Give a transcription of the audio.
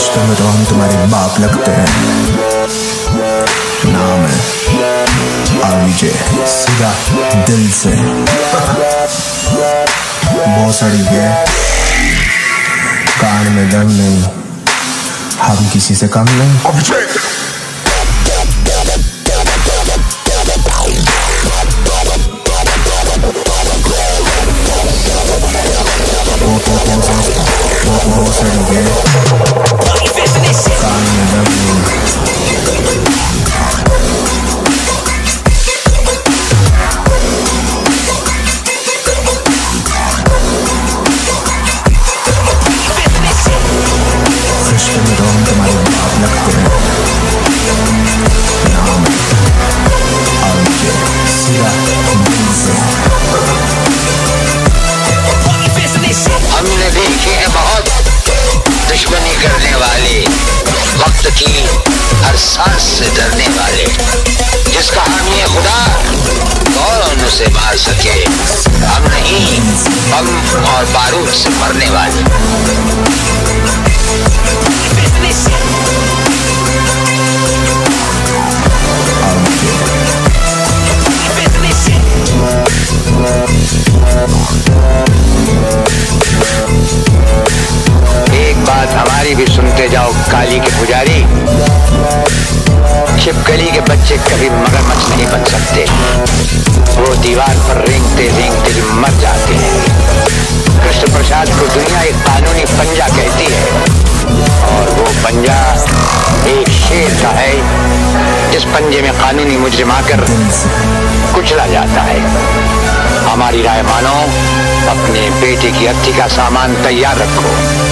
रिश्ते में तो हम तुम्हारे बाप लगते हैं। नाम है RVJ, सीधा दिल से। भोसड़ी के कान में दम नहीं, हम किसी से कम नहीं। भोसड़ी के कान में दम नहीं। रिश्ते में तो हम तुम्हारे बाप लगते हैं। नाम RVJ, सीधा दिल से। हमने देखे हैं बहुत दुश्मनी करने वाले, वक्त की हर सांस से डरने वाले, जिसका हामी है खुदा कौन उसे मार सके। हम नहीं, बम और बारूद से मरने वाले। एक बात हमारी भी सुनते जाओ काली के पुजारी, छिपकली के बच्चे कभी मगरमच्छ नहीं बन सकते। वो दीवार पर रेंगते रेंगते ही मर जाते हैं। कृष्ण प्रसाद को दुनिया एक कानूनी पंजा कहती है, और वो पंजा एक शेर का है जिस पंजे में कानूनी मुजरिम आकर कुचला जाता है। हमारी राय मानो, अपने बेटे की अर्थी का सामान तैयार रखो।